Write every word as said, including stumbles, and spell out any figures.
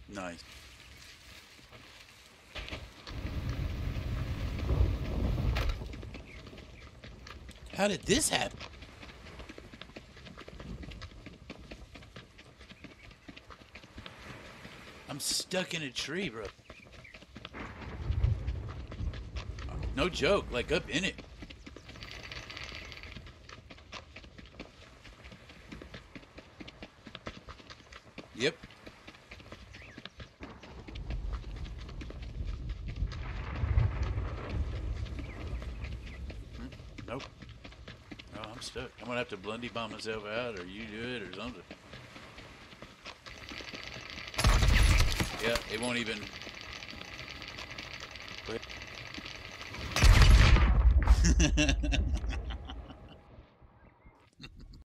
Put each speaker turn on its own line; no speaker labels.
Nice. How did this happen? I'm stuck in a tree, bro. No joke, like up in it. Yep. Hmm, Nope. No, I'm stuck. I'm gonna have to Blundy bomb myself out, or you do it, or something. Yeah, it won't even.